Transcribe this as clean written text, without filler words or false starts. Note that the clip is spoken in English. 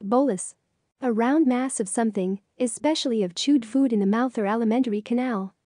Bolus. A round mass of something, especially of chewed food in the mouth or alimentary canal.